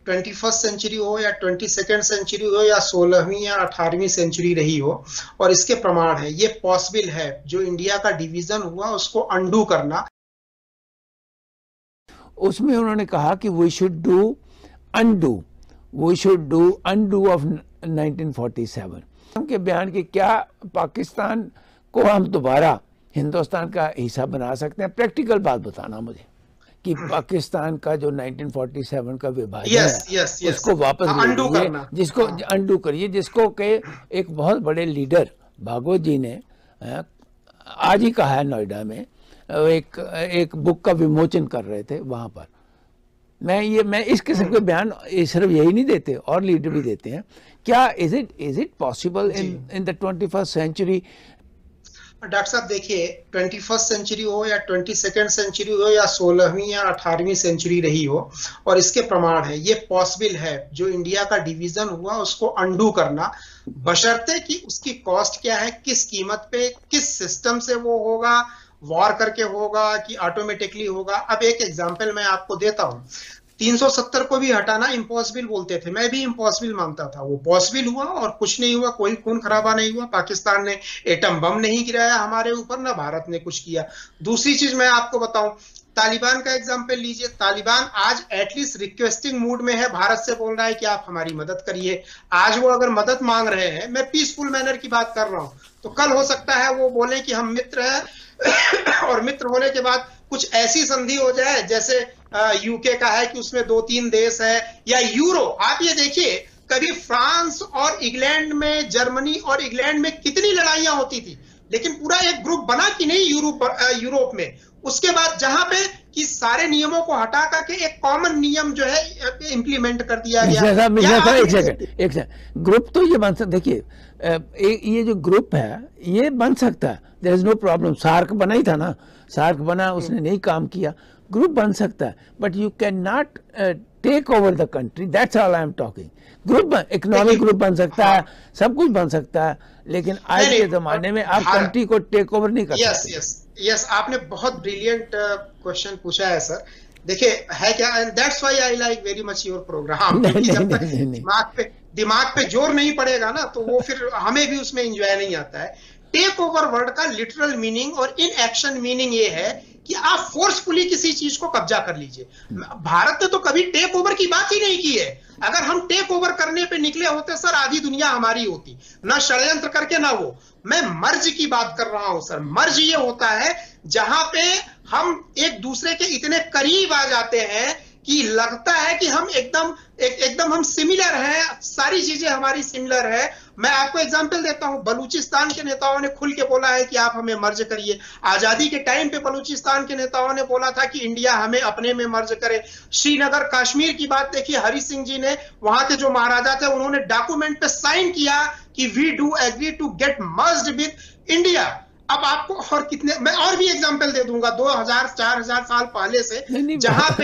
21st century हो या 22nd century हो या 16वीं या 18वीं सेंचुरी रही हो, और इसके प्रमाण है, ये पॉसिबल है जो इंडिया का डिवीजन हुआ उसको अंडू करना। उसमें उन्होंने कहा कि we should do undo of 1947 के बयान की क्या पाकिस्तान को हम दोबारा हिंदुस्तान का हिस्सा बना सकते हैं? प्रैक्टिकल बात बताना मुझे कि पाकिस्तान का जो 1947 का विभाजन है उसको वापस अंडू करना, जिसको अंडू करिए, जिसको के एक बहुत बड़े लीडर भागवत जी ने आज ही कहा है नोएडा में, एक बुक का विमोचन कर रहे थे वहां पर। मैं इस किस्म के बयान सिर्फ यही नहीं देते, और लीडर भी देते हैं। क्या is it possible in the 21st century? Doctor साहब देखिए, 21st सेंचुरी हो या 22nd सेंचुरी हो या 16वीं या 18वीं सेंचुरी रही हो, और इसके प्रमाण है, ये पॉसिबल है जो इंडिया का डिवीजन हुआ उसको अंडू करना, बशर्ते कि उसकी कॉस्ट क्या है, किस कीमत पे, किस सिस्टम से वो होगा, वॉर करके होगा कि ऑटोमेटिकली होगा। अब एक एग्जांपल मैं आपको देता हूं। 370 को भी हटाना इम्पॉसिबल बोलते थे, मैं भी इम्पॉसिबल मानता था, वो पॉसिबल हुआ और कुछ नहीं हुआ, कोई खून खराबा नहीं हुआ, पाकिस्तान ने एटम बम नहीं गिराया हमारे ऊपर, ना भारत ने कुछ किया। दूसरी चीज मैं आपको बताऊं, तालिबान का एग्जाम्पल लीजिए। तालिबान आज एटलीस्ट रिक्वेस्टिंग मूड में है, भारत से बोल रहा है कि आप हमारी मदद करिए। आज वो अगर मदद मांग रहे हैं, मैं पीसफुल मैनर की बात कर रहा हूं, तो कल हो सकता है वो बोले कि हम मित्र हैं और मित्र होने के बाद कुछ ऐसी संधि हो जाए जैसे यूके का है कि उसमें 2-3 देश है, या यूरो। आप ये देखिए, कभी फ्रांस और इंग्लैंड में, जर्मनी और इंग्लैंड में कितनी लड़ाइयां होती थी, लेकिन पूरा एक ग्रुप बना कि नहीं यूरोप में। उसके बाद जहां पे कि सारे नियमों को हटा करके एक कॉमन नियम जो है इंप्लीमेंट कर दिया गया। एक सेकंड, ग्रुप तो ये बन सकता, देखिए ये जो ग्रुप है ये बन सकता है, there is no problem. SAARC बना ही था ना, सार्क बना, उसने नहीं काम किया, ग्रुप बन सकता है, but you can not take over the country, that's all I am talking. Group, economic group बन सकता है, सब कुछ बन सकता है, लेकिन आज के जमाने में आप कंट्री को टेक ओवर नहीं कर सकते। यस, आपने बहुत ब्रिलियंट क्वेश्चन पूछा है सर। देखिए है क्या, and that's why I like very much your programme. जब तक दिमाग पे जोर नहीं पड़ेगा ना, तो वो फिर हमें भी उसमें एंजॉय नहीं आता है। टेक ओवर वर्ड का लिटरल मीनिंग और इन एक्शन मीनिंग ये है कि आप फोर्सफुली किसी चीज को कब्जा कर लीजिए। भारत ने तो कभी टेक ओवर की बात ही नहीं की है। अगर हम टेक ओवर करने पे निकले होते सर, आधी दुनिया हमारी होती, ना षड्यंत्र करके ना वो। मैं मर्ज की बात कर रहा हूं सर। मर्ज ये होता है जहां पे हम एक दूसरे के इतने करीब आ जाते हैं कि लगता है कि हम एकदम हम सिमिलर हैं, सारी चीजें हमारी सिमिलर है। मैं आपको एग्जांपल देता हूं, बलूचिस्तान के नेताओं ने खुल के बोला है कि आप हमें मर्ज करिए। आजादी के टाइम पे बलूचिस्तान के नेताओं ने बोला था कि इंडिया हमें अपने में मर्ज करे। श्रीनगर कश्मीर की बात देखिए, हरि सिंह जी ने, वहां के जो महाराजा थे, उन्होंने डॉक्यूमेंट पे साइन किया कि we do agree to get merged with India. अब आपको और कितने, मैं और भी एग्जांपल दे दूंगा 2000-4000 साल पहले से, जहां पे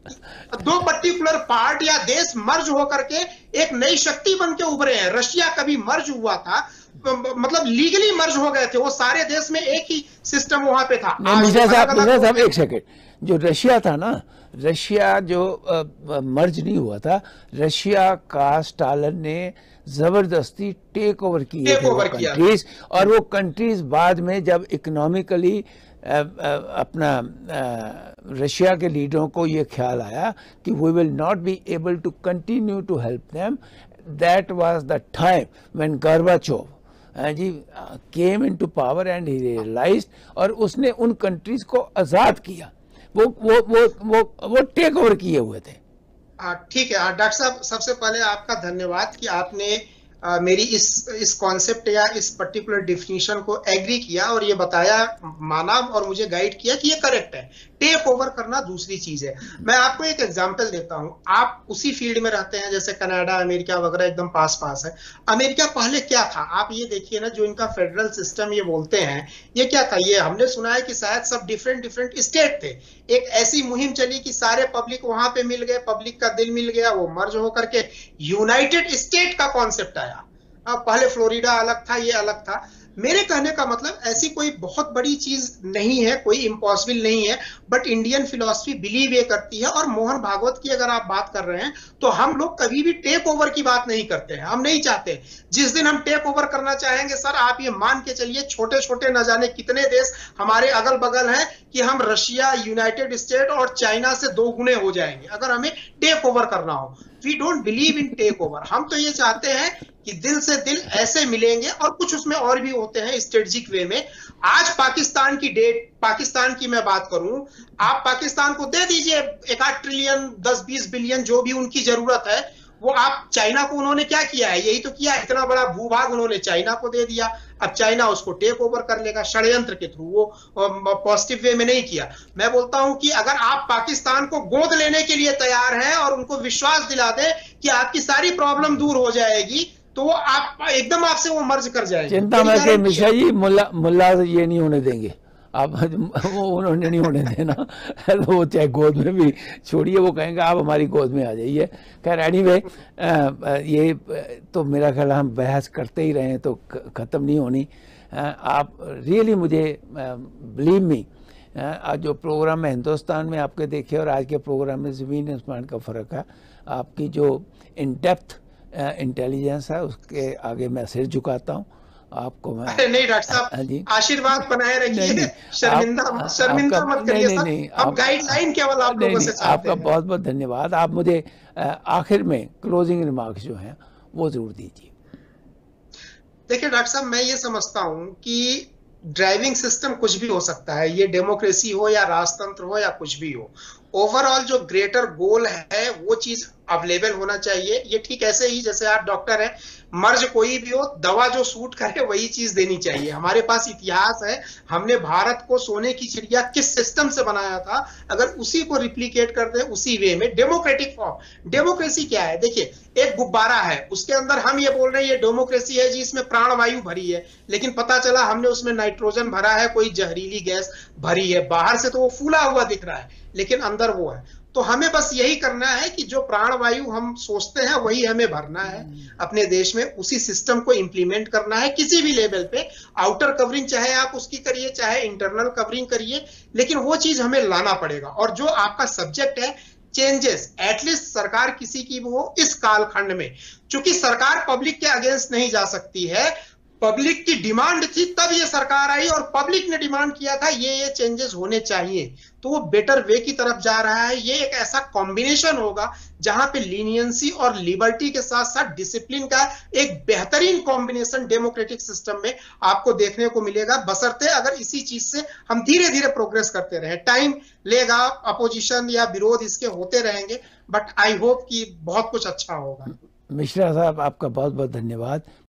दो पर्टिकुलर पार्ट या देश मर्ज होकर के एक नई शक्ति बन के उभरे हैं। रशिया कभी मर्ज हुआ था, मतलब लीगली मर्ज हो गए थे, वो सारे देश में एक ही सिस्टम वहां पे था। साहब एक सेकेंड, जो रशिया था ना, रशिया जो मर्ज नहीं हुआ था, रशिया का स्टालिन ने जबरदस्ती टेक ओवर किए थे वो कंट्रीज, और वो कंट्रीज बाद में जब इकोनॉमिकली अपना रशिया के लीडरों को ये ख्याल आया कि we will not be able to continue to help them, that was the time when Gorbachev ji came into power and he realised, और उसने उन कंट्रीज को आजाद किया। वो टेक ओवर किए हुए थे। ठीक है डॉक्टर साहब, सबसे पहले आपका धन्यवाद कि आपने मेरी इस कॉन्सेप्ट या इस पर्टिकुलर डिफिनीशन को एग्री किया और ये बताया, माना और मुझे गाइड किया कि ये करेक्ट है। टेक ओवर करना दूसरी चीज है। मैं आपको एक एग्जांपल देता हूं। आप उसी फील्ड में रहते हैं जैसे कनाडा, अमेरिका वगैरह, एकदम पास है। अमेरिका पहले क्या था आप ये देखिए ना, जो इनका फेडरल सिस्टम ये बोलते हैं, ये क्या था? ये हमने सुना है कि शायद सब डिफरेंट स्टेट थे। एक ऐसी मुहिम चली कि सारे पब्लिक वहां पे मिल गए, पब्लिक का दिल मिल गया, वो मर्ज होकर के यूनाइटेड स्टेट का कॉन्सेप्ट आया। पहले फ्लोरिडा अलग था, ये अलग था। मेरे कहने का मतलब ऐसी कोई बहुत बड़ी चीज नहीं है, कोई इम्पॉसिबल नहीं है, बट इंडियन फिलॉसफी बिलीव ये करती है। और मोहन भागवत की अगर आप बात कर रहे हैं तो हम लोग कभी भी टेक ओवर की बात नहीं करते हैं, हम नहीं चाहते। जिस दिन हम टेक ओवर करना चाहेंगे सर, आप ये मान के चलिए छोटे छोटे न जाने कितने देश हमारे अगल बगल हैं कि हम रशिया, यूनाइटेड स्टेट और चाइना से 2 गुने हो जाएंगे अगर हमें टेक ओवर करना हो। We don't believe in take over. हम तो ये चाहते हैं कि दिल से दिल ऐसे मिलेंगे, और कुछ उसमें और भी होते हैं स्ट्रेटेजिक वे में। आज पाकिस्तान की डेट, पाकिस्तान की मैं बात करूं, आप पाकिस्तान को दे दीजिए 1-8 ट्रिलियन 10-20 बिलियन जो भी उनकी जरूरत है, वो आप चाइना को उन्होंने क्या किया है, यही तो किया, इतना बड़ा भूभाग उन्होंने चाइना को दे दिया। अब चाइना उसको टेक ओवर कर लेगा षड्यंत्र के थ्रू, वो पॉजिटिव वे में नहीं किया। मैं बोलता हूं कि अगर आप पाकिस्तान को गोद लेने के लिए तैयार हैं और उनको विश्वास दिला दें कि आपकी सारी प्रॉब्लम दूर हो जाएगी, तो वो आप एकदम आपसे वो मर्ज कर जाएंगे। चिंता मत करिए मिश्रा जी, मुल्ला ये नहीं होने देंगे आप, वो उन्होंने नहीं होने देना। तो वो चाहे गोद में भी छोड़िए, वो कहेंगे आप हमारी गोद में आ जाइए। खैर एनीवे, ये तो मेरा ख्याल हम बहस करते ही रहे तो ख़त्म नहीं होनी। आप रियली मुझे बिलीव मी, आज जो प्रोग्राम में हिंदुस्तान में आपके देखे और आज के प्रोग्राम में ज़मीन आसमान का फ़र्क है। आपकी जो इन डेप्थ इंटेलिजेंस है उसके आगे मैं सिर झुकाता हूँ आपको। मैं अरे नहीं डॉक्टर साहब, आशीर्वाद बनाए रखिए, शर्मिंदा मत करिए सर। अब गाइडलाइन केवल आप लोगों से चाहते हैं। आपका बहुत बहुत धन्यवाद। आप मुझे आखिर में क्लोजिंग रिमार्क्स जो हैं वो जरूर दीजिए। देखिए डॉक्टर साहब, मैं ये समझता हूं कि ड्राइविंग सिस्टम कुछ भी हो सकता है, ये डेमोक्रेसी हो या राजतंत्र हो या कुछ भी हो, ओवरऑल जो ग्रेटर गोल है वो चीज अवेलेबल होना चाहिए। ये ठीक ऐसे ही जैसे आप डॉक्टर हैं, मर्ज कोई भी हो, दवा जो सूट करे वही चीज देनी चाहिए। हमारे पास इतिहास है, हमने भारत को सोने की चिड़िया किस सिस्टम से बनाया था, अगर उसी को रिप्लिकेट कर दे उसी वे में, डेमोक्रेटिक फॉर्म। डेमोक्रेसी क्या है, देखिए एक गुब्बारा है, उसके अंदर हम ये बोल रहे हैं ये डेमोक्रेसी है जी, इसमें प्राणवायु भरी है, लेकिन पता चला हमने उसमें नाइट्रोजन भरा है, कोई जहरीली गैस भरी है। बाहर से तो वो फूला हुआ दिख रहा है लेकिन अंदर वो है। तो हमें बस यही करना है कि जो प्राणवायु हम सोचते हैं वही हमें भरना है अपने देश में, उसी सिस्टम को इंप्लीमेंट करना है किसी भी लेवल पे। आउटर कवरिंग चाहे आप उसकी करिए, चाहे इंटरनल कवरिंग करिए, लेकिन वो चीज हमें लाना पड़ेगा। और जो आपका सब्जेक्ट है चेंजेस, एटलीस्ट सरकार किसी की भी हो इस कालखंड में, क्योंकि सरकार पब्लिक के अगेंस्ट नहीं जा सकती है, पब्लिक की डिमांड थी तब ये सरकार आई और पब्लिक ने डिमांड किया था ये चेंजेस होने चाहिए, तो वो बेटर वे की तरफ जा रहा है। ये एक ऐसा कॉम्बिनेशन होगा जहां पे लीनियंसी और लिबर्टी के साथ साथ डिसिप्लिन का एक बेहतरीन कॉम्बिनेशन डेमोक्रेटिक सिस्टम में आपको देखने को मिलेगा, बशर्ते अगर इसी चीज से हम धीरे धीरे प्रोग्रेस करते रहे। टाइम लेगा, अपोजिशन या विरोध इसके होते रहेंगे, बट आई होप कि बहुत कुछ अच्छा होगा। मिश्रा साहब आपका बहुत बहुत धन्यवाद।